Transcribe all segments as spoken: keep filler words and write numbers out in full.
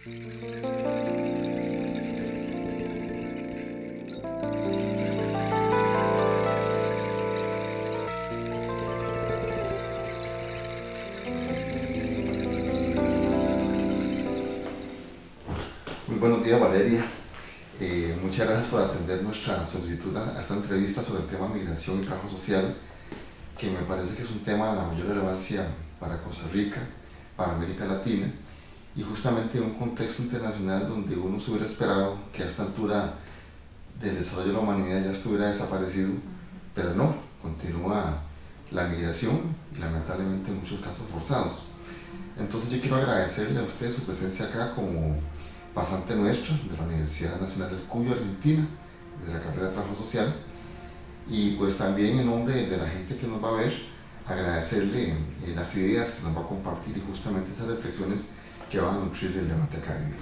Muy buenos días, Valeria. Eh, muchas gracias por atender nuestra solicitud a esta entrevista sobre el tema migración y trabajo social, que me parece que es un tema de la mayor relevancia para Costa Rica, para América Latina, y justamente en un contexto internacional donde uno se hubiera esperado que a esta altura del desarrollo de la humanidad ya estuviera desaparecido, pero no, continúa la migración y lamentablemente en muchos casos forzados. Entonces yo quiero agradecerle a usted su presencia acá como pasante nuestro de la Universidad Nacional del Cuyo, Argentina, de la carrera de Trabajo Social, y pues también en nombre de la gente que nos va a ver, agradecerle eh, las ideas que nos va a compartir y justamente esas reflexiones que van a nutrir el debate académico.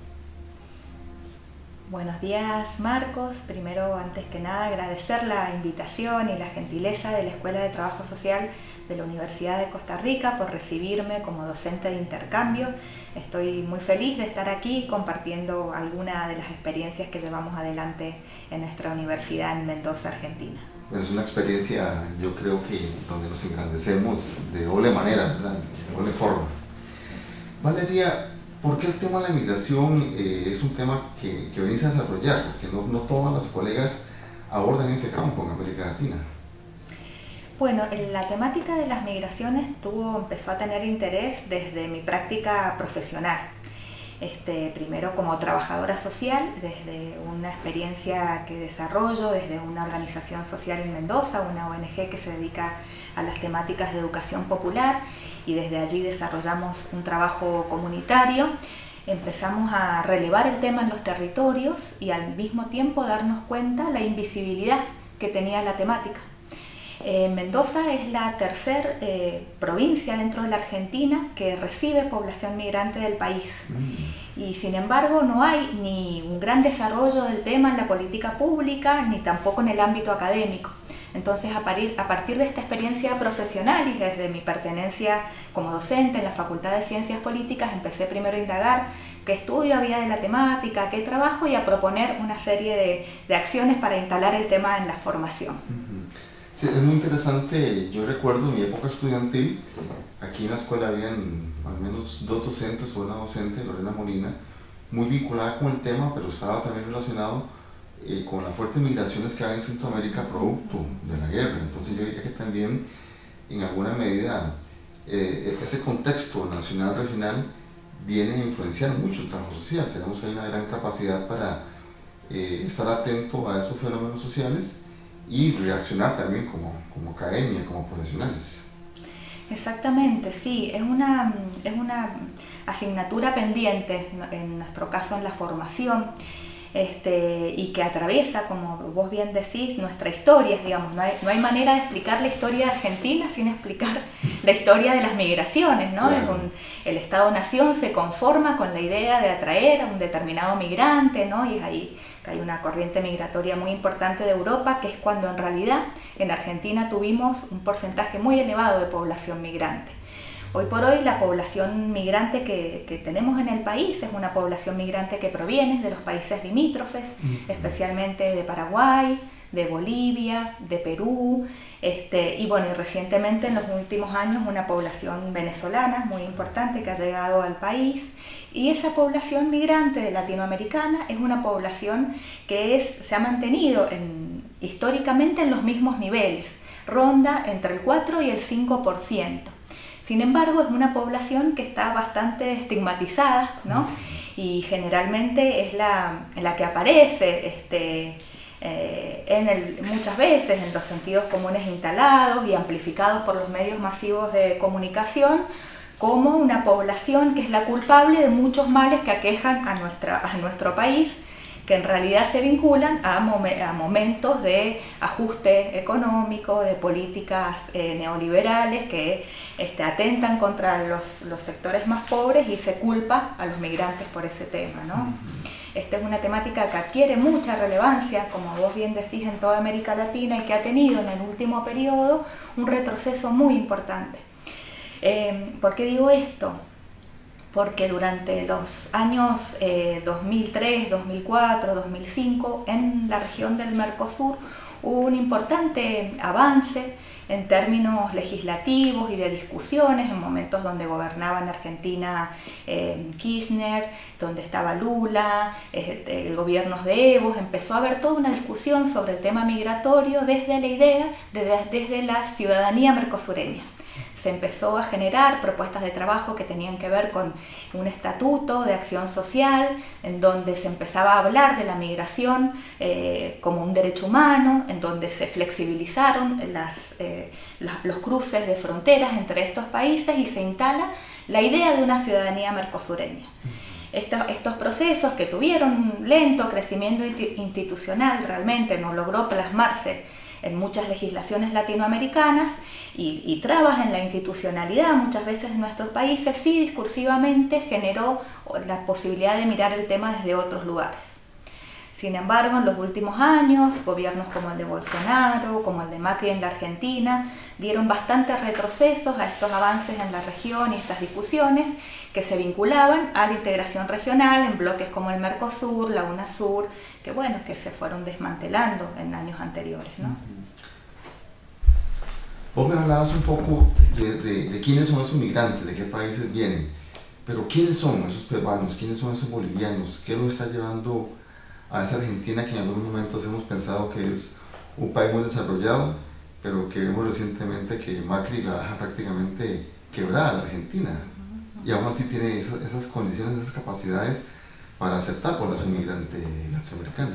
Buenos días, Marcos. Primero, antes que nada, agradecer la invitación y la gentileza de la Escuela de Trabajo Social de la Universidad de Costa Rica por recibirme como docente de intercambio. Estoy muy feliz de estar aquí compartiendo algunas de las experiencias que llevamos adelante en nuestra universidad en Mendoza, Argentina. Bueno, es una experiencia, yo creo que donde nos engrandecemos de doble manera, ¿verdad? De doble forma. Valeria, ¿por qué el tema de la migración eh, es un tema que, que venís a desarrollar? Porque no, no todas las colegas abordan ese campo en América Latina. Bueno, la temática de las migraciones tuvo, empezó a tener interés desde mi práctica profesional. Este, primero como trabajadora social, desde una experiencia que desarrollo desde una organización social en Mendoza, una O N G que se dedica a las temáticas de educación popular, y desde allí desarrollamos un trabajo comunitario. Empezamos a relevar el tema en los territorios y al mismo tiempo darnos cuenta la invisibilidad que tenía la temática. Eh, Mendoza es la tercera eh, provincia dentro de la Argentina que recibe población migrante del país. Mm. Y sin embargo no hay ni un gran desarrollo del tema en la política pública, ni tampoco en el ámbito académico. Entonces, a partir, a partir de esta experiencia profesional y desde mi pertenencia como docente en la Facultad de Ciencias Políticas, empecé primero a indagar qué estudio había de la temática, qué trabajo, y a proponer una serie de, de acciones para instalar el tema en la formación. Sí, es muy interesante. Yo recuerdo en mi época estudiantil, aquí en la escuela habían al menos dos docentes o una docente, Lorena Molina, muy vinculada con el tema, pero estaba también relacionado eh, con las fuertes migraciones que hay en Centroamérica producto de la guerra. Entonces yo diría que también en alguna medida eh, ese contexto nacional regional viene a influenciar mucho el trabajo social. Tenemos ahí una gran capacidad para eh, estar atento a esos fenómenos sociales y reaccionar también como, como academia, como profesionales. Exactamente, sí, es una, es una asignatura pendiente, en nuestro caso en la formación, este, y que atraviesa, como vos bien decís, nuestra historia, digamos. No hay, no hay manera de explicar la historia de Argentina sin explicar la historia de las migraciones, ¿no? Claro. Un, el Estado-Nación se conforma con la idea de atraer a un determinado migrante, ¿no? Y es ahí que hay una corriente migratoria muy importante de Europa, que es cuando en realidad en Argentina tuvimos un porcentaje muy elevado de población migrante. Hoy por hoy la población migrante que, que tenemos en el país es una población migrante que proviene de los países limítrofes, uh-huh. especialmente de Paraguay, de Bolivia, de Perú, este, y bueno, y recientemente en los últimos años una población venezolana muy importante que ha llegado al país. Y esa población migrante latinoamericana es una población que es, se ha mantenido en, históricamente en los mismos niveles, ronda entre el cuatro y el cinco por ciento. Sin embargo, es una población que está bastante estigmatizada, ¿no? Y generalmente es la, la que aparece este, eh, en el, muchas veces en los sentidos comunes instalados y amplificados por los medios masivos de comunicación, como una población que es la culpable de muchos males que aquejan a, nuestra, a nuestro país, que en realidad se vinculan a, mom a momentos de ajuste económico, de políticas eh, neoliberales que este, atentan contra los, los sectores más pobres, y se culpa a los migrantes por ese tema, ¿no? Uh-huh. Esta es una temática que adquiere mucha relevancia, como vos bien decís, en toda América Latina, y que ha tenido en el último periodo un retroceso muy importante. Eh, ¿Por qué digo esto? porque durante los años eh, dos mil tres, dos mil cuatro, dos mil cinco en la región del Mercosur hubo un importante avance en términos legislativos y de discusiones, en momentos donde gobernaba en Argentina eh, Kirchner, donde estaba Lula, eh, el gobierno de Evo. Empezó a haber toda una discusión sobre el tema migratorio desde la idea, desde, desde la ciudadanía mercosureña. Se empezó a generar propuestas de trabajo que tenían que ver con un estatuto de acción social, en donde se empezaba a hablar de la migración eh, como un derecho humano, en donde se flexibilizaron las, eh, las, los cruces de fronteras entre estos países y se instala la idea de una ciudadanía mercosureña. Estos, estos procesos que tuvieron un lento crecimiento institucional, realmente no logró plasmarse en muchas legislaciones latinoamericanas y, y trabas en la institucionalidad muchas veces en nuestros países, sí discursivamente generó la posibilidad de mirar el tema desde otros lugares. Sin embargo, en los últimos años, gobiernos como el de Bolsonaro, como el de Macri en la Argentina, dieron bastantes retrocesos a estos avances en la región y estas discusiones que se vinculaban a la integración regional en bloques como el Mercosur, la UNASUR, que bueno, que se fueron desmantelando en años anteriores, ¿no? Vos me hablabas un poco de, de, de quiénes son esos migrantes, de qué países vienen, pero quiénes son esos peruanos, quiénes son esos bolivianos, qué los está llevando a esa Argentina que en algunos momentos hemos pensado que es un país muy desarrollado, pero que vemos recientemente que Macri la deja prácticamente quebrada a la Argentina, y aún así tiene esas, esas condiciones, esas capacidades para aceptar población migrante latinoamericana.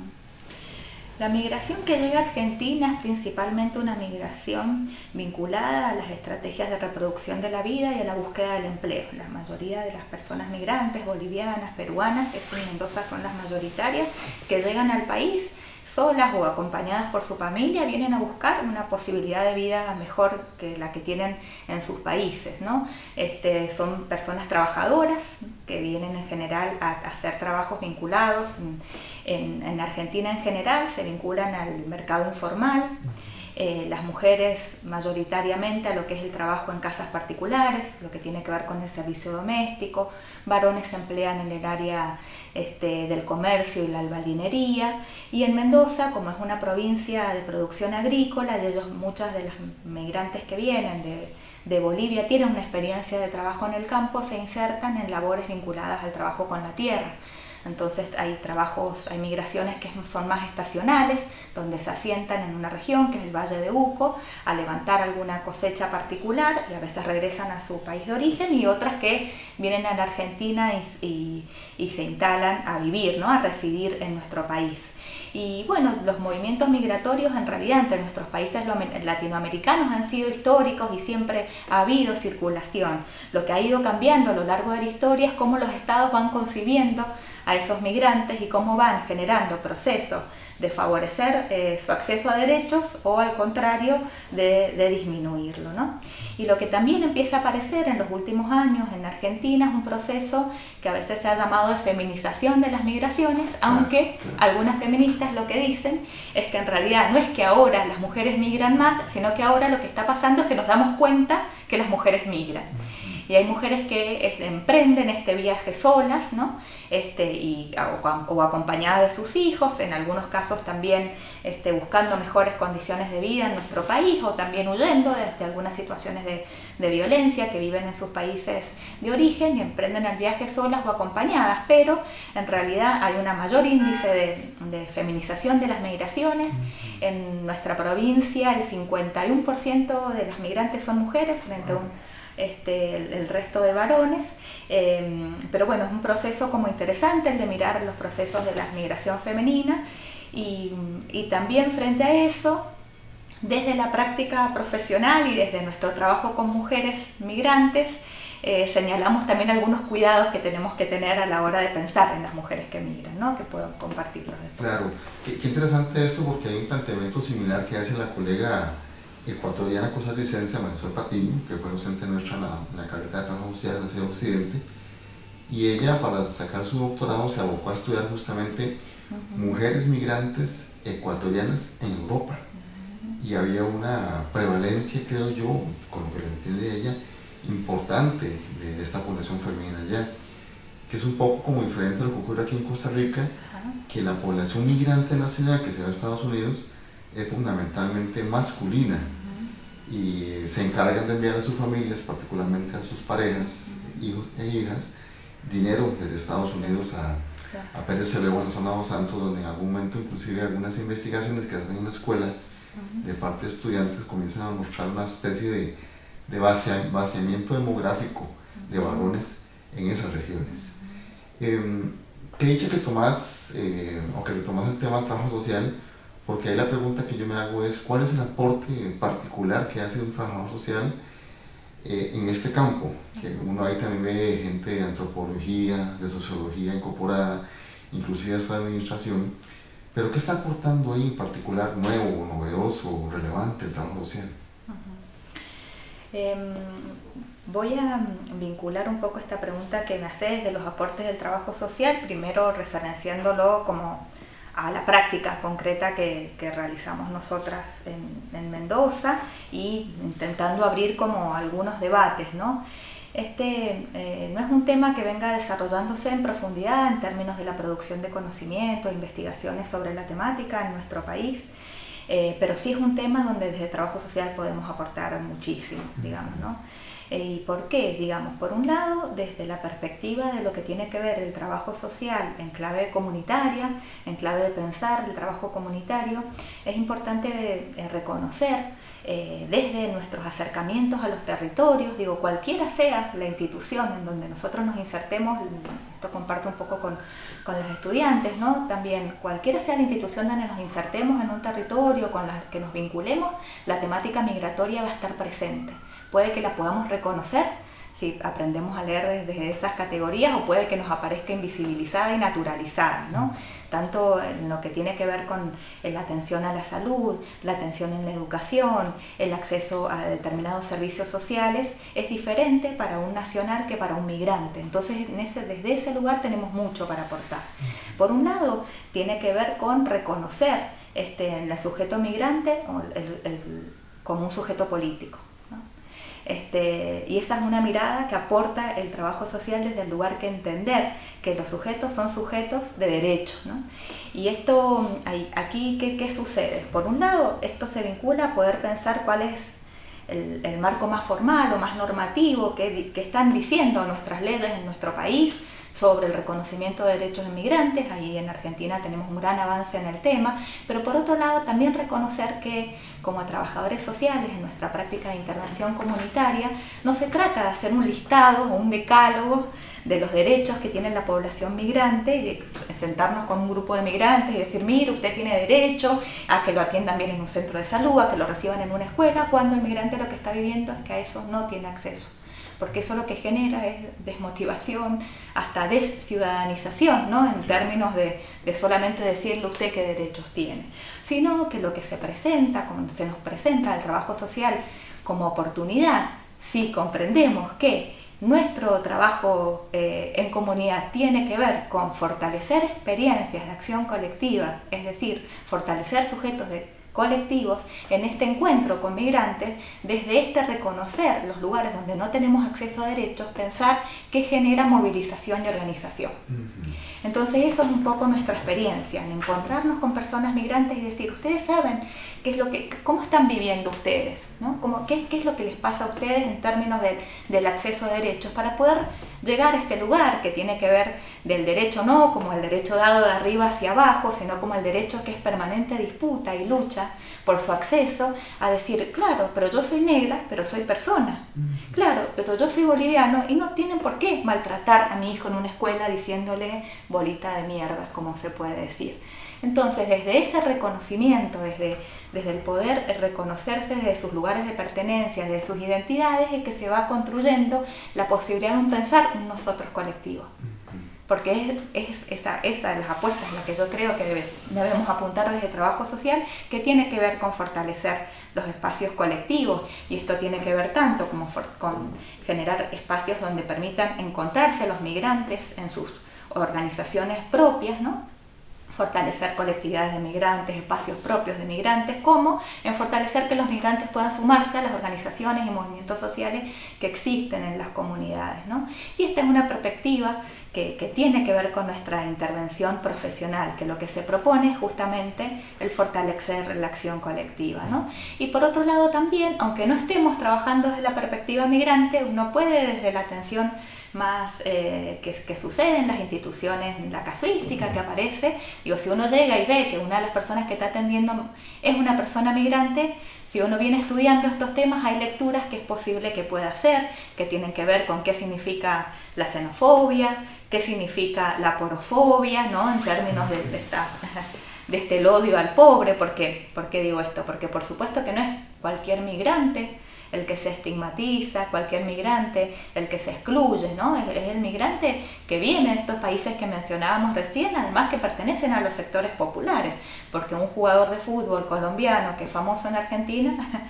La migración que llega a Argentina es principalmente una migración vinculada a las estrategias de reproducción de la vida y a la búsqueda del empleo. La mayoría de las personas migrantes, bolivianas, peruanas, eso en Mendoza son las mayoritarias, que llegan al país solas o acompañadas por su familia, vienen a buscar una posibilidad de vida mejor que la que tienen en sus países, ¿no? Este, son personas trabajadoras que vienen en general a, a hacer trabajos vinculados. En, en Argentina en general se vinculan al mercado informal. Eh, las mujeres mayoritariamente a lo que es el trabajo en casas particulares, lo que tiene que ver con el servicio doméstico, varones se emplean en el área este, del comercio y la albañilería, y en Mendoza, como es una provincia de producción agrícola, y ellos, muchas de las migrantes que vienen de, de Bolivia tienen una experiencia de trabajo en el campo, se insertan en labores vinculadas al trabajo con la tierra. Entonces hay trabajos, hay migraciones que son más estacionales, donde se asientan en una región, que es el Valle de Uco, a levantar alguna cosecha particular y a veces regresan a su país de origen, y otras que vienen a la Argentina y, y, y se instalan a vivir, ¿no? A residir en nuestro país. Y bueno, los movimientos migratorios en realidad entre nuestros países latinoamericanos han sido históricos y siempre ha habido circulación. Lo que ha ido cambiando a lo largo de la historia es cómo los estados van concibiendo a esos migrantes y cómo van generando procesos de favorecer eh, su acceso a derechos o al contrario de, de disminuirlo, ¿no? Y lo que también empieza a aparecer en los últimos años en Argentina es un proceso que a veces se ha llamado de feminización de las migraciones, aunque algunas feministas lo que dicen es que en realidad no es que ahora las mujeres migran más, sino que ahora lo que está pasando es que nos damos cuenta que las mujeres migran. Y hay mujeres que este, emprenden este viaje solas, ¿no? Este, y, o, o acompañadas de sus hijos, en algunos casos también este, buscando mejores condiciones de vida en nuestro país, o también huyendo de, de algunas situaciones de, de violencia que viven en sus países de origen y emprenden el viaje solas o acompañadas, pero en realidad hay un mayor índice de, de feminización de las migraciones. En nuestra provincia el cincuenta y uno por ciento de las migrantes son mujeres frente a un Este, el, el resto de varones, eh, pero bueno, es un proceso como interesante el de mirar los procesos de la migración femenina y, y también frente a eso, desde la práctica profesional y desde nuestro trabajo con mujeres migrantes, eh, señalamos también algunos cuidados que tenemos que tener a la hora de pensar en las mujeres que migran, ¿no? Que puedo compartirlos después. Claro, qué, qué interesante esto, porque hay un planteamiento similar que hace la colega ecuatoriana costarricense Marisol Patiño, que fue docente nuestra en la, en la carrera de Trabajo Social de la Occidente, y ella para sacar su doctorado se abocó a estudiar justamente uh-huh. mujeres migrantes ecuatorianas en Europa, uh-huh. y había una prevalencia, creo yo, con lo que le entiende ella, importante de esta población femenina allá, que es un poco como diferente a lo que ocurre aquí en Costa Rica, Ajá. que la población migrante nacional que se va a Estados Unidos es fundamentalmente masculina uh-huh. y se encargan de enviar a sus familias, particularmente a sus parejas, uh-huh. hijos e hijas, dinero desde Estados Unidos a, a Pérez Celedón, en la zona de Los Santos, donde en algún momento inclusive algunas investigaciones que hacen en la escuela uh-huh. de parte de estudiantes comienzan a mostrar una especie de, de vacía, vaciamiento demográfico uh-huh. de varones en esas regiones. Uh-huh. eh, qué dicha que tomás, eh, o que retomas el tema del trabajo social, porque ahí la pregunta que yo me hago es ¿cuál es el aporte particular que hace un trabajador social eh, en este campo? Que uno ahí también ve gente de antropología, de sociología incorporada, inclusive hasta de administración, pero ¿qué está aportando ahí en particular nuevo, novedoso, relevante el trabajo social? Uh-huh. um, voy a vincular un poco esta pregunta que me haces de los aportes del trabajo social, primero referenciándolo como a la práctica concreta que, que realizamos nosotras en, en Mendoza y intentando abrir como algunos debates, ¿no? Este eh, no es un tema que venga desarrollándose en profundidad en términos de la producción de conocimientos, investigaciones sobre la temática en nuestro país, eh, pero sí es un tema donde desde trabajo social podemos aportar muchísimo, digamos, ¿no? ¿Y por qué? Digamos, por un lado, desde la perspectiva de lo que tiene que ver el trabajo social en clave comunitaria, en clave de pensar el trabajo comunitario, es importante eh, reconocer eh, desde nuestros acercamientos a los territorios, digo, cualquiera sea la institución en donde nosotros nos insertemos, esto comparto un poco con, con los estudiantes, ¿no? También, cualquiera sea la institución donde nos insertemos en un territorio, con la que nos vinculemos, la temática migratoria va a estar presente. Puede que la podamos reconocer si aprendemos a leer desde esas categorías o puede que nos aparezca invisibilizada y naturalizada, ¿no? Tanto en lo que tiene que ver con la atención a la salud, la atención en la educación, el acceso a determinados servicios sociales, es diferente para un nacional que para un migrante. Entonces, en ese, desde ese lugar tenemos mucho para aportar. Por un lado, tiene que ver con reconocer este, el sujeto migrante el, el, como un sujeto político. Este, y esa es una mirada que aporta el trabajo social desde el lugar que entender que los sujetos son sujetos de derechos, ¿no? Y esto, aquí, ¿qué, qué sucede? Por un lado, esto se vincula a poder pensar cuál es el, el marco más formal o más normativo que, que están diciendo nuestras leyes en nuestro país sobre el reconocimiento de derechos de migrantes. Ahí en Argentina tenemos un gran avance en el tema, pero por otro lado también reconocer que como trabajadores sociales en nuestra práctica de intervención comunitaria no se trata de hacer un listado o un decálogo de los derechos que tiene la población migrante y de sentarnos con un grupo de migrantes y decir, mire, usted tiene derecho a que lo atiendan bien en un centro de salud, a que lo reciban en una escuela, cuando el migrante lo que está viviendo es que a eso no tiene acceso. Porque eso lo que genera es desmotivación, hasta desciudadanización, ¿no? En términos de, de solamente decirle usted qué derechos tiene, sino que lo que se presenta, como se nos presenta el trabajo social como oportunidad, si comprendemos que nuestro trabajo eh, en comunidad tiene que ver con fortalecer experiencias de acción colectiva, es decir, fortalecer sujetos de colectivos en este encuentro con migrantes, desde este reconocer los lugares donde no tenemos acceso a derechos, pensar qué genera movilización y organización. Uh-huh. Entonces eso es un poco nuestra experiencia, en encontrarnos con personas migrantes y decir, ustedes saben qué es lo que, cómo están viviendo ustedes, ¿no? Cómo, qué, qué es lo que les pasa a ustedes en términos de, del acceso a derechos, para poder llegar a este lugar que tiene que ver del derecho no como el derecho dado de arriba hacia abajo, sino como el derecho que es permanente disputa y lucha por su acceso, a decir, claro, pero yo soy negra, pero soy persona, uh-huh. Claro, pero yo soy boliviano y no tienen por qué maltratar a mi hijo en una escuela diciéndole bolita de mierda, como se puede decir. Entonces, desde ese reconocimiento, desde, desde el poder reconocerse desde sus lugares de pertenencia, desde sus identidades, es que se va construyendo la posibilidad de un pensar un nosotros colectivo. Porque es, es esa, esa de las apuestas la que yo creo que debe, debemos apuntar desde trabajo social, que tiene que ver con fortalecer los espacios colectivos, y esto tiene que ver tanto como for, con generar espacios donde permitan encontrarse los migrantes en sus organizaciones propias, ¿no? fortalecer colectividades de migrantes, espacios propios de migrantes, como en fortalecer que los migrantes puedan sumarse a las organizaciones y movimientos sociales que existen en las comunidades, ¿no? Y esta es una perspectiva que, que tiene que ver con nuestra intervención profesional, que lo que se propone es justamente el fortalecer la acción colectiva, ¿no? Y por otro lado también, aunque no estemos trabajando desde la perspectiva migrante, uno puede desde la atención más eh, que, que sucede en las instituciones, en la casuística que aparece, digo, si uno llega y ve que una de las personas que está atendiendo es una persona migrante, si uno viene estudiando estos temas, hay lecturas que es posible que pueda hacer, que tienen que ver con qué significa la xenofobia, qué significa la porofobia, ¿no? En términos de, de, esta, de este el odio al pobre. ¿Por qué? ¿Por qué digo esto? Porque por supuesto que no es cualquier migrante el que se estigmatiza, cualquier migrante el que se excluye, ¿no? Es, es el migrante que viene de estos países que mencionábamos recién, además que pertenecen a los sectores populares, porque un jugador de fútbol colombiano que es famoso en Argentina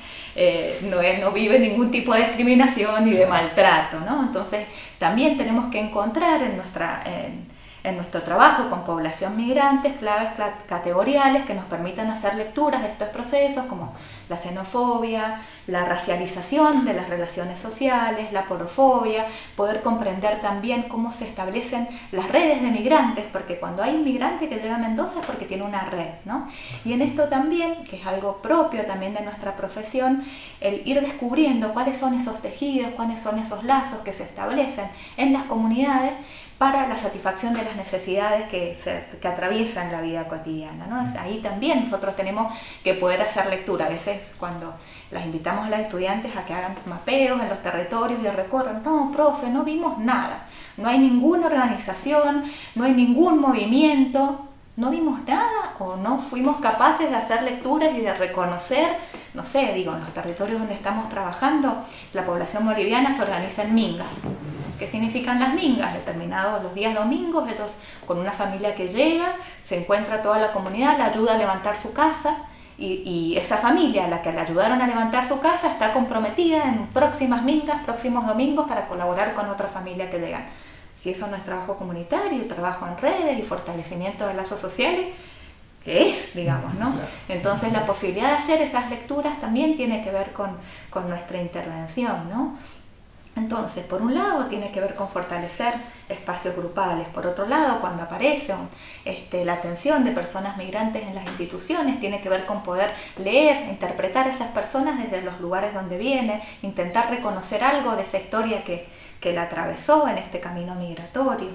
eh, no, es, no vive ningún tipo de discriminación ni de maltrato, ¿no? Entonces también tenemos que encontrar en nuestra... En, en nuestro trabajo con población migrante, claves categoriales que nos permitan hacer lecturas de estos procesos como la xenofobia, la racialización de las relaciones sociales, la porofobia, poder comprender también cómo se establecen las redes de migrantes, porque cuando hay un migrante que llega a Mendoza es porque tiene una red, ¿no? Y en esto también, que es algo propio también de nuestra profesión, el ir descubriendo cuáles son esos tejidos, cuáles son esos lazos que se establecen en las comunidades para la satisfacción de las necesidades que, se, que atraviesan la vida cotidiana, ¿no? Es, ahí también nosotros tenemos que poder hacer lectura. A veces cuando las invitamos a las estudiantes a que hagan mapeos en los territorios y recorran, no, profe, no vimos nada, no hay ninguna organización, no hay ningún movimiento, no vimos nada o no fuimos capaces de hacer lecturas y de reconocer, no sé, digo, en los territorios donde estamos trabajando, la población boliviana se organiza en mingas. ¿Qué significan las mingas? Determinados los días domingos, ellos con una familia que llega, se encuentra toda la comunidad, la ayuda a levantar su casa y, y esa familia a la que le ayudaron a levantar su casa está comprometida en próximas mingas, próximos domingos para colaborar con otra familia que llegan. Si eso no es trabajo comunitario, trabajo en redes y fortalecimiento de lazos sociales, ¿qué es, digamos, no? Entonces la posibilidad de hacer esas lecturas también tiene que ver con, con nuestra intervención, ¿no? Entonces, por un lado, tiene que ver con fortalecer espacios grupales. Por otro lado, cuando aparece un, este, la atención de personas migrantes en las instituciones, tiene que ver con poder leer, interpretar a esas personas desde los lugares donde viene, intentar reconocer algo de esa historia que, que la atravesó en este camino migratorio.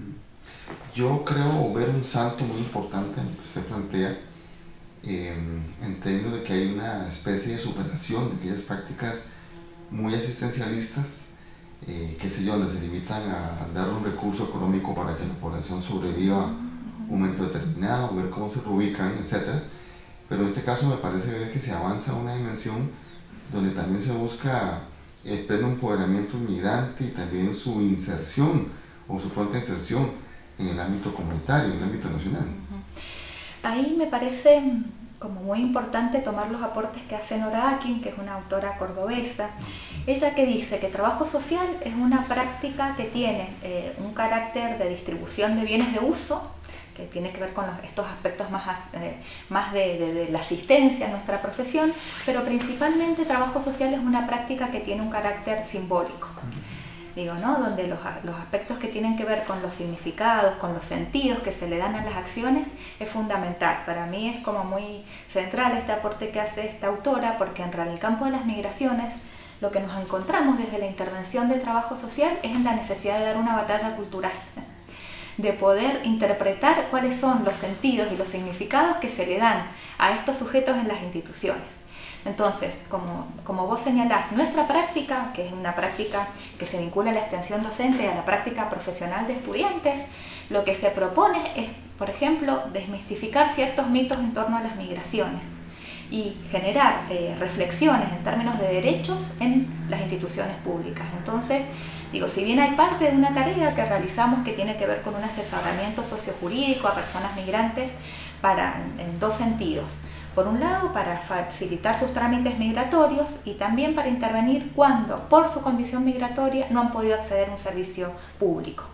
Yo creo ver un salto muy importante en lo que usted plantea, eh, en términos de que hay una especie de superación de aquellas prácticas muy asistencialistas, eh, qué sé yo, donde se limitan a dar un recurso económico para que la población sobreviva un momento determinado, ver cómo se reubican, etcétera. Pero en este caso me parece ver que se avanza a una dimensión donde también se busca el pleno empoderamiento inmigrante y también su inserción o su pronta inserción en el ámbito comunitario, en el ámbito nacional. Ahí me parece como muy importante tomar los aportes que hace Nora Akin, que es una autora cordobesa. Ella que dice que trabajo social es una práctica que tiene eh, un carácter de distribución de bienes de uso, que tiene que ver con los, estos aspectos más, eh, más de, de, de la asistencia en nuestra profesión, pero principalmente trabajo social es una práctica que tiene un carácter simbólico. Digo, ¿no? Donde los, los aspectos que tienen que ver con los significados, con los sentidos que se le dan a las acciones es fundamental. Para mí es como muy central este aporte que hace esta autora, porque en el campo de las migraciones lo que nos encontramos desde la intervención de trabajo social es en la necesidad de dar una batalla cultural, de poder interpretar cuáles son los sentidos y los significados que se le dan a estos sujetos en las instituciones. Entonces, como, como vos señalás, nuestra práctica, que es una práctica que se vincula a la extensión docente y a la práctica profesional de estudiantes, lo que se propone es, por ejemplo, desmistificar ciertos mitos en torno a las migraciones y generar eh, reflexiones en términos de derechos en las instituciones públicas. Entonces, digo, si bien hay parte de una tarea que realizamos que tiene que ver con un asesoramiento sociojurídico a personas migrantes para, en dos sentidos. Por un lado, para facilitar sus trámites migratorios y también para intervenir cuando, por su condición migratoria, no han podido acceder a un servicio público.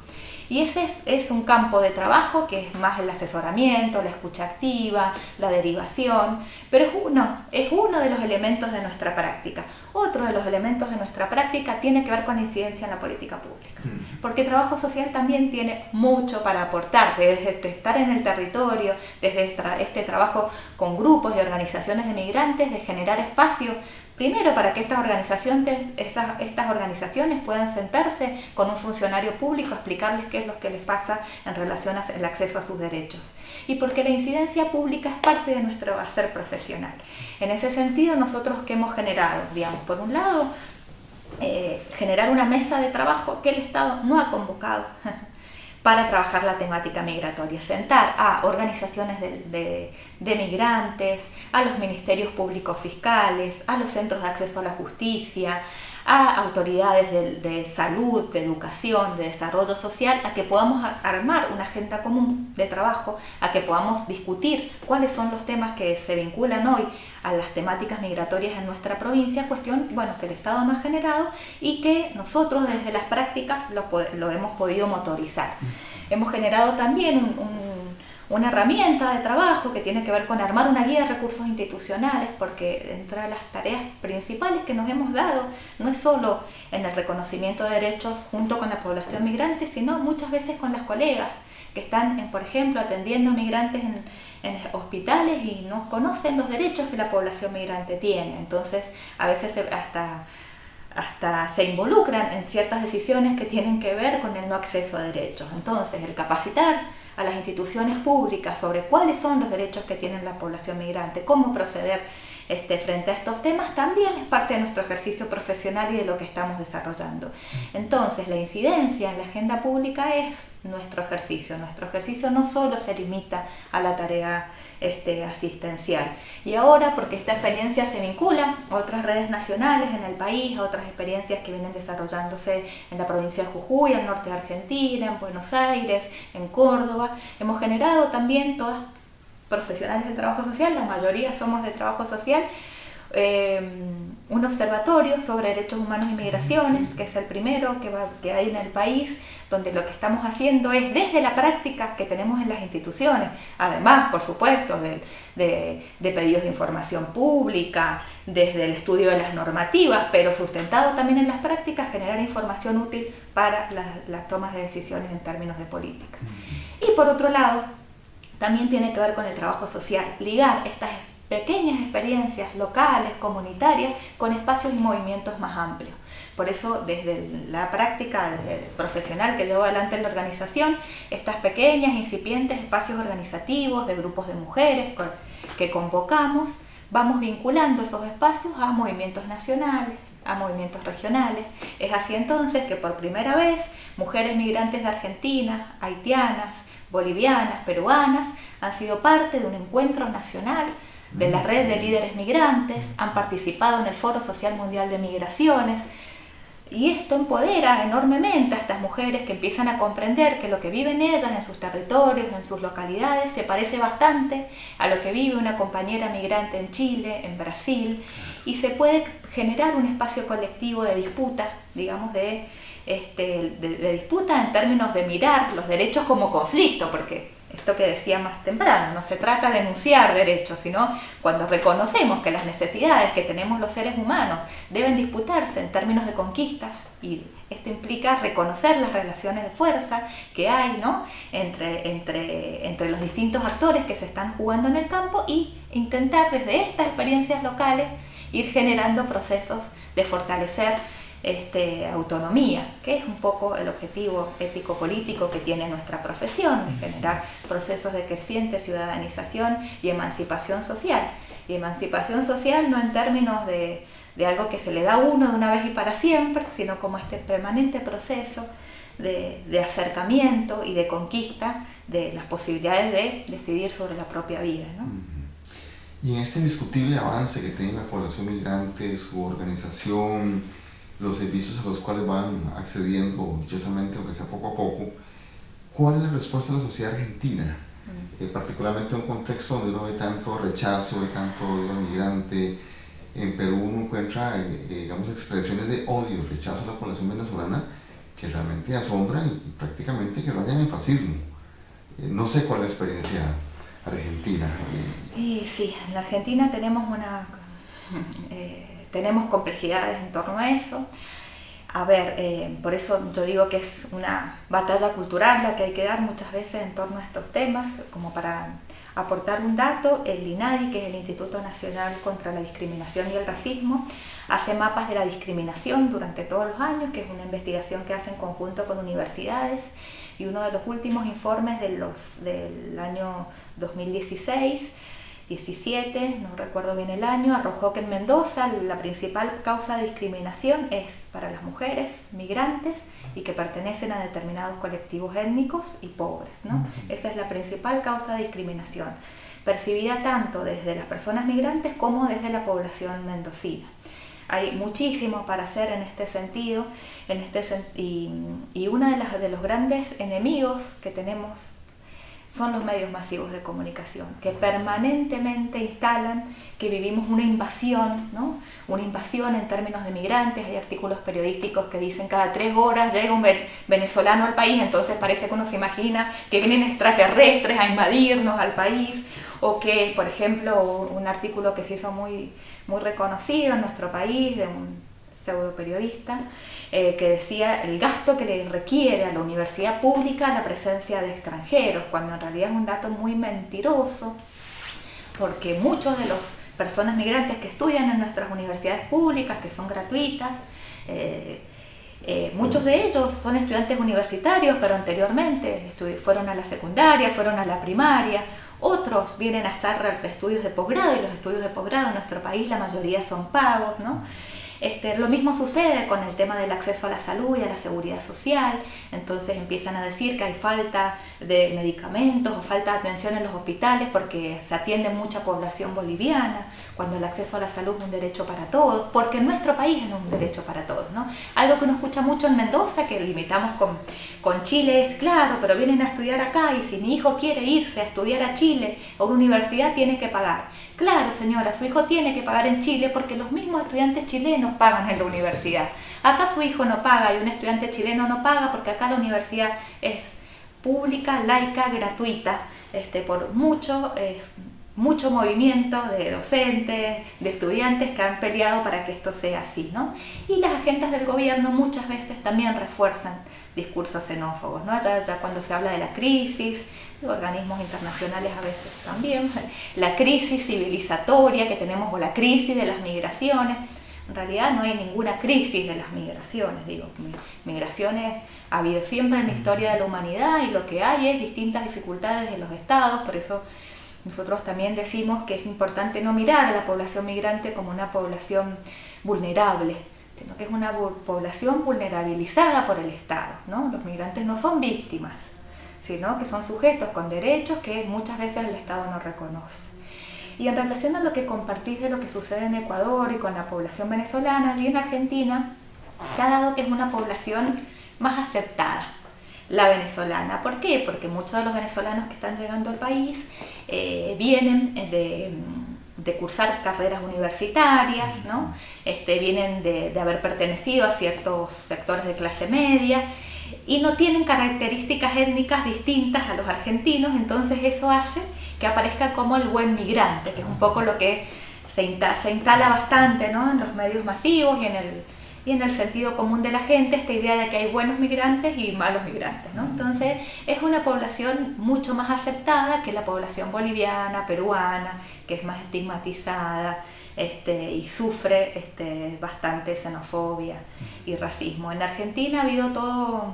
Y ese es, es un campo de trabajo que es más el asesoramiento, la escucha activa, la derivación, pero es uno, es uno de los elementos de nuestra práctica. Otro de los elementos de nuestra práctica tiene que ver con la incidencia en la política pública, porque el trabajo social también tiene mucho para aportar, desde estar en el territorio, desde este trabajo con grupos y organizaciones de migrantes, de generar espacios, primero para que estas organizaciones, esas, estas organizaciones puedan sentarse con un funcionario público a explicarles qué es lo que les pasa en relación al acceso a sus derechos. Y porque la incidencia pública es parte de nuestro hacer profesional. En ese sentido, nosotros que hemos generado, digamos, por un lado, eh, generar una mesa de trabajo que el Estado no ha convocado para trabajar la temática migratoria, sentar a organizaciones de, de, de migrantes, a los ministerios públicos fiscales, a los centros de acceso a la justicia, a autoridades de, de salud, de educación, de desarrollo social, a que podamos armar una agenda común de trabajo, a que podamos discutir cuáles son los temas que se vinculan hoy a las temáticas migratorias en nuestra provincia, cuestión bueno, que el Estado no ha generado y que nosotros desde las prácticas lo, lo hemos podido motorizar. Hemos generado también un, un una herramienta de trabajo que tiene que ver con armar una guía de recursos institucionales, porque entre las tareas principales que nos hemos dado no es solo en el reconocimiento de derechos junto con la población migrante, sino muchas veces con las colegas que están, por ejemplo, atendiendo migrantes en, en hospitales y no conocen los derechos que la población migrante tiene. Entonces, a veces hasta... hasta se involucran en ciertas decisiones que tienen que ver con el no acceso a derechos. Entonces, el capacitar a las instituciones públicas sobre cuáles son los derechos que tiene la población migrante, cómo proceder este, frente a estos temas, también es parte de nuestro ejercicio profesional y de lo que estamos desarrollando. Entonces, la incidencia en la agenda pública es nuestro ejercicio. Nuestro ejercicio no solo se limita a la tarea este, asistencial. Y ahora, porque esta experiencia se vincula a otras redes nacionales en el país, a otras experiencias que vienen desarrollándose en la provincia de Jujuy, al norte de Argentina, en Buenos Aires, en Córdoba, hemos generado también todas profesionales del trabajo social, la mayoría somos de trabajo social, eh, un observatorio sobre derechos humanos y migraciones, que es el primero que, va, que hay en el país, donde lo que estamos haciendo es desde la práctica que tenemos en las instituciones, además, por supuesto, de, de, de pedidos de información pública, desde el estudio de las normativas, pero sustentado también en las prácticas, generar información útil para las, las tomas de decisiones en términos de política. Y por otro lado, también tiene que ver con el trabajo social, ligar estas pequeñas experiencias locales, comunitarias, con espacios y movimientos más amplios. Por eso, desde la práctica, desde el profesional que llevo adelante en la organización, estas pequeñas, incipientes espacios organizativos de grupos de mujeres que convocamos, vamos vinculando esos espacios a movimientos nacionales, a movimientos regionales. Es así entonces que por primera vez mujeres migrantes de Argentina, haitianas, bolivianas, peruanas, han sido parte de un encuentro nacional de la red de líderes migrantes, han participado en el Foro Social Mundial de Migraciones, y esto empodera enormemente a estas mujeres que empiezan a comprender que lo que viven ellas en sus territorios, en sus localidades, se parece bastante a lo que vive una compañera migrante en Chile, en Brasil, y se puede generar un espacio colectivo de disputa, digamos, de Este, de, de disputa en términos de mirar los derechos como conflicto, porque esto que decía más temprano, no se trata de enunciar derechos, sino cuando reconocemos que las necesidades que tenemos los seres humanos deben disputarse en términos de conquistas, y esto implica reconocer las relaciones de fuerza que hay, ¿no? entre, entre, entre los distintos actores que se están jugando en el campo, y intentar desde estas experiencias locales ir generando procesos de fortalecer Este, autonomía, que es un poco el objetivo ético-político que tiene nuestra profesión, de generar procesos de creciente ciudadanización y emancipación social. Y emancipación social no en términos de, de algo que se le da a uno de una vez y para siempre, sino como este permanente proceso de, de acercamiento y de conquista de las posibilidades de decidir sobre la propia vida, ¿no? Y en este indiscutible avance que tiene la población migrante, su organización, los servicios a los cuales van accediendo dichosamente, aunque sea poco a poco, ¿cuál es la respuesta de la sociedad argentina? Mm. Eh, particularmente en un contexto donde uno ve tanto rechazo, ve tanto odio migrante. En Perú uno encuentra, eh, digamos, expresiones de odio, rechazo a la población venezolana, que realmente asombra y prácticamente que rayan en fascismo. Eh, no sé cuál es la experiencia argentina. Y sí, en la Argentina tenemos una eh, tenemos complejidades en torno a eso. A ver, eh, por eso yo digo que es una batalla cultural la que hay que dar muchas veces en torno a estos temas. Como para aportar un dato, el INADI, que es el Instituto Nacional contra la Discriminación y el Racismo, hace mapas de la discriminación durante todos los años, que es una investigación que hace en conjunto con universidades, y uno de los últimos informes de los, del año dos mil dieciséis, diecisiete, no recuerdo bien el año, arrojó que en Mendoza la principal causa de discriminación es para las mujeres migrantes y que pertenecen a determinados colectivos étnicos y pobres, ¿no? Esa es la principal causa de discriminación, percibida tanto desde las personas migrantes como desde la población mendocina. Hay muchísimo para hacer en este sentido, en este sen y, y uno de, las, de los grandes enemigos que tenemos son los medios masivos de comunicación, que permanentemente instalan que vivimos una invasión, ¿no? Una invasión en términos de migrantes. Hay artículos periodísticos que dicen cada tres horas llega un venezolano al país, entonces parece que uno se imagina que vienen extraterrestres a invadirnos al país, o que, por ejemplo, un artículo que se hizo muy, muy reconocido en nuestro país de un pseudo periodista, eh, que decía el gasto que le requiere a la universidad pública la presencia de extranjeros, cuando en realidad es un dato muy mentiroso, porque muchos de las personas migrantes que estudian en nuestras universidades públicas, que son gratuitas, eh, eh, muchos de ellos son estudiantes universitarios, pero anteriormente fueron a la secundaria, fueron a la primaria. Otros vienen a hacer estudios de posgrado, y los estudios de posgrado en nuestro país la mayoría son pagos, ¿no? Este, lo mismo sucede con el tema del acceso a la salud y a la seguridad social. Entonces empiezan a decir que hay falta de medicamentos o falta de atención en los hospitales porque se atiende mucha población boliviana, cuando el acceso a la salud es un derecho para todos, porque en nuestro país es un derecho para todos, ¿no? Algo que uno escucha mucho en Mendoza, que limitamos con, con Chile, es claro, pero vienen a estudiar acá y si mi hijo quiere irse a estudiar a Chile o a una universidad tiene que pagar. Claro, señora, su hijo tiene que pagar en Chile porque los mismos estudiantes chilenos pagan en la universidad. Acá su hijo no paga y un estudiante chileno no paga porque acá la universidad es pública, laica, gratuita, este, por mucho, eh, mucho movimiento de docentes, de estudiantes que han peleado para que esto sea así, ¿no? Y las agendas del gobierno muchas veces también refuerzan discursos xenófobos, ¿no? Ya, ya cuando se habla de la crisis, de organismos internacionales a veces también, la crisis civilizatoria que tenemos o la crisis de las migraciones. En realidad no hay ninguna crisis de las migraciones, digo, migraciones ha habido siempre en la historia de la humanidad y lo que hay es distintas dificultades de los estados. Por eso nosotros también decimos que es importante no mirar a la población migrante como una población vulnerable, sino que es una población vulnerabilizada por el Estado, ¿no? Los migrantes no son víctimas, sino que son sujetos con derechos que muchas veces el Estado no reconoce. Y en relación a lo que compartís de lo que sucede en Ecuador y con la población venezolana, allí en Argentina se ha dado que es una población más aceptada, la venezolana. ¿Por qué? Porque muchos de los venezolanos que están llegando al país eh, vienen de... de cursar carreras universitarias, ¿no? Este, vienen de, de haber pertenecido a ciertos sectores de clase media y no tienen características étnicas distintas a los argentinos, entonces eso hace que aparezca como el buen migrante, que es un poco lo que se, insta, se instala bastante, ¿no? En los medios masivos y en, el, y en el sentido común de la gente, esta idea de que hay buenos migrantes y malos migrantes, ¿no? Entonces es una población mucho más aceptada que la población boliviana, peruana, que es más estigmatizada este, y sufre este, bastante xenofobia y racismo. En Argentina ha habido todo,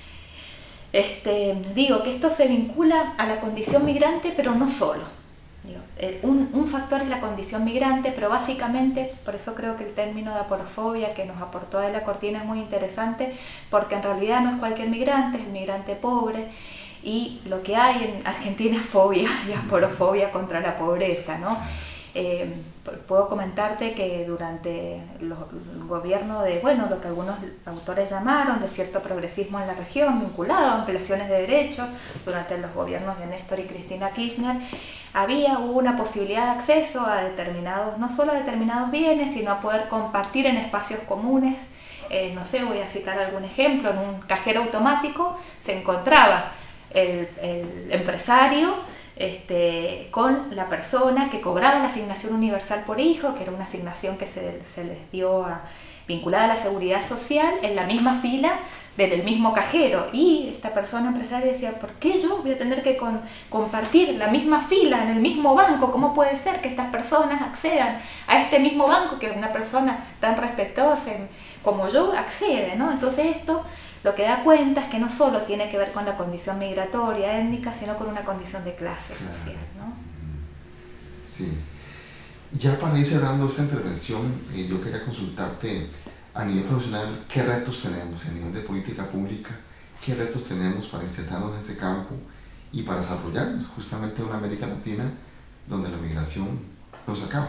este, digo que esto se vincula a la condición migrante, pero no solo. Digo, un, un factor es la condición migrante, pero básicamente, por eso creo que el término de aporofobia que nos aportó de la Cortina es muy interesante, porque en realidad no es cualquier migrante, es el migrante pobre. Y lo que hay en Argentina es fobia y aporofobia contra la pobreza, ¿no? Eh, puedo comentarte que durante los, el gobierno de, bueno, lo que algunos autores llamaron de cierto progresismo en la región, vinculado a ampliaciones de derechos, durante los gobiernos de Néstor y Cristina Kirchner, había hubo una posibilidad de acceso a determinados, no solo a determinados bienes, sino a poder compartir en espacios comunes eh, no sé, voy a citar algún ejemplo, en un cajero automático se encontraba el, el empresario este, con la persona que cobraba la asignación universal por hijo, que era una asignación que se, se les dio a, vinculada a la seguridad social, en la misma fila desde el mismo cajero, y esta persona empresaria decía, ¿por qué yo voy a tener que con, compartir la misma fila en el mismo banco? ¿Cómo puede ser que estas personas accedan a este mismo banco que una persona tan respetuosa como yo accede, ¿no? Entonces esto lo que da cuenta es que no solo tiene que ver con la condición migratoria, étnica, sino con una condición de clase Claro. social, ¿no? Sí. Ya para ir cerrando esta intervención, eh, yo quería consultarte a nivel profesional, ¿qué retos tenemos a nivel de política pública? ¿Qué retos tenemos para insertarnos en ese campo y para desarrollarnos justamente en una América Latina donde la migración nos acaba?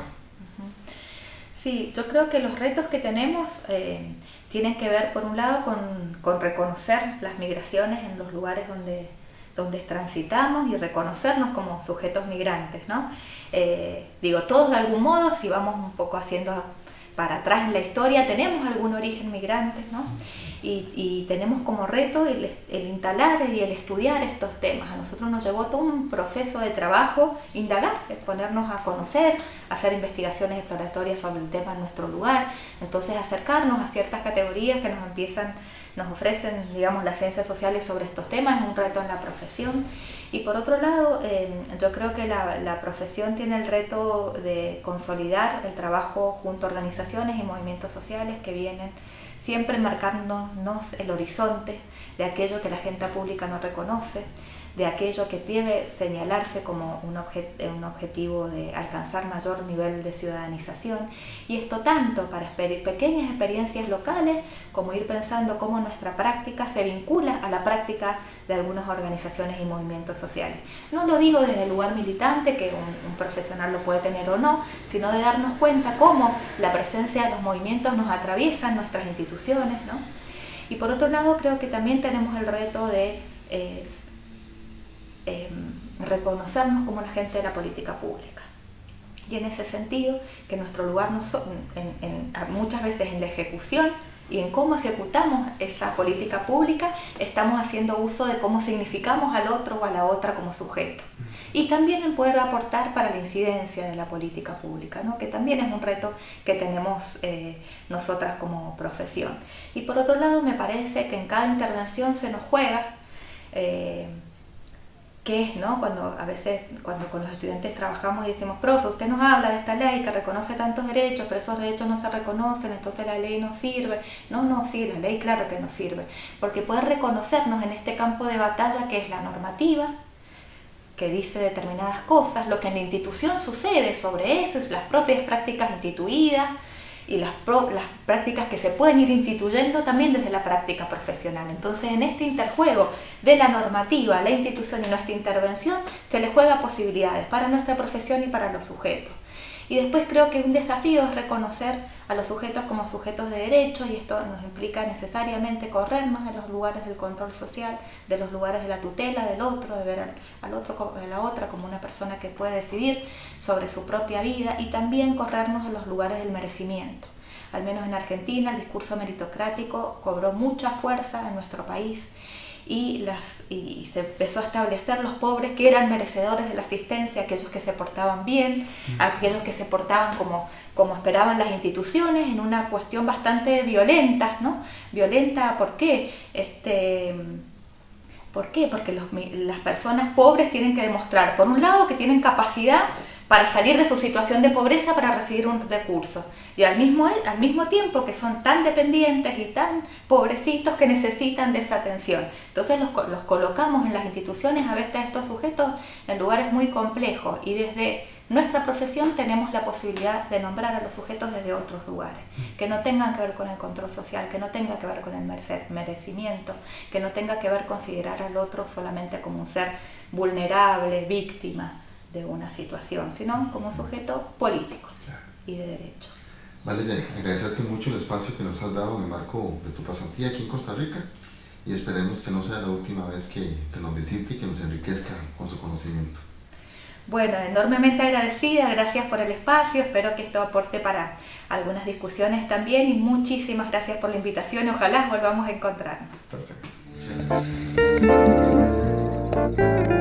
Sí, yo creo que los retos que tenemos eh, tienen que ver, por un lado, con, con reconocer las migraciones en los lugares donde, donde transitamos y reconocernos como sujetos migrantes, ¿no? Eh, digo, todos de algún modo, si vamos un poco haciendo para atrás en la historia, tenemos algún origen migrante, ¿no? Y, y tenemos como reto el, el instalar y el estudiar estos temas. A nosotros nos llevó todo un proceso de trabajo, indagar, ponernos a conocer, hacer investigaciones exploratorias sobre el tema en nuestro lugar, entonces acercarnos a ciertas categorías que nos empiezan, nos ofrecen, digamos, las ciencias sociales sobre estos temas, es un reto en la profesión. Y por otro lado, eh, yo creo que la, la profesión tiene el reto de consolidar el trabajo junto a organizaciones y movimientos sociales que vienen siempre marcándonos el horizonte de aquello que la agenda pública no reconoce, de aquello que debe señalarse como un, objet, un objetivo de alcanzar mayor nivel de ciudadanización, y esto tanto para exper pequeñas experiencias locales como ir pensando cómo nuestra práctica se vincula a la práctica de algunas organizaciones y movimientos sociales. No lo digo desde el lugar militante, que un, un profesional lo puede tener o no, sino de darnos cuenta cómo la presencia de los movimientos nos atraviesan nuestras instituciones, ¿no? Y por otro lado, creo que también tenemos el reto de eh, Eh, reconocernos como la gente de la política pública, y en ese sentido que nuestro lugar no so, en, en, muchas veces en la ejecución y en cómo ejecutamos esa política pública estamos haciendo uso de cómo significamos al otro o a la otra como sujeto, y también en poder aportar para la incidencia de la política pública, ¿no? Que también es un reto que tenemos eh, nosotras como profesión. Y por otro lado, me parece que en cada intervención se nos juega eh, que es, ¿no? Cuando a veces cuando con los estudiantes trabajamos y decimos, profe, usted nos habla de esta ley que reconoce tantos derechos, pero esos derechos no se reconocen, entonces la ley no sirve. No, no, sí, la ley claro que no sirve, porque poder reconocernos en este campo de batalla que es la normativa, que dice determinadas cosas, lo que en la institución sucede sobre eso, es las propias prácticas instituidas, y las, pro, las prácticas que se pueden ir instituyendo también desde la práctica profesional. Entonces, en este interjuego de la normativa, la institución y nuestra intervención, se le juega posibilidades para nuestra profesión y para los sujetos. Y después creo que un desafío es reconocer a los sujetos como sujetos de derechos, y esto nos implica necesariamente corrernos de los lugares del control social, de los lugares de la tutela del otro, de ver al, al otro, a la otra como una persona que puede decidir sobre su propia vida, y también corrernos de los lugares del merecimiento. Al menos en Argentina el discurso meritocrático cobró mucha fuerza en nuestro país, y, las, y se empezó a establecer los pobres que eran merecedores de la asistencia, aquellos que se portaban bien, aquellos que se portaban como, como esperaban las instituciones, en una cuestión bastante violenta, ¿no? Violenta, ¿por qué? Este, ¿por qué? Porque los, las personas pobres tienen que demostrar, por un lado, que tienen capacidad para salir de su situación de pobreza para recibir un recurso, y al mismo, al mismo tiempo que son tan dependientes y tan pobrecitos que necesitan de esa atención. Entonces los, los colocamos en las instituciones a veces a estos sujetos en lugares muy complejos, y desde nuestra profesión tenemos la posibilidad de nombrar a los sujetos desde otros lugares, que no tengan que ver con el control social, que no tenga que ver con el merecimiento, que no tenga que ver considerar al otro solamente como un ser vulnerable, víctima de una situación, sino como sujeto político y de derecho. Vale, agradecerte mucho el espacio que nos has dado en el marco de tu pasantía aquí en Costa Rica, y esperemos que no sea la última vez que, que nos visite y que nos enriquezca con su conocimiento. Bueno, enormemente agradecida, gracias por el espacio, espero que esto aporte para algunas discusiones también y muchísimas gracias por la invitación, ojalá volvamos a encontrarnos. Perfecto. Muchas gracias.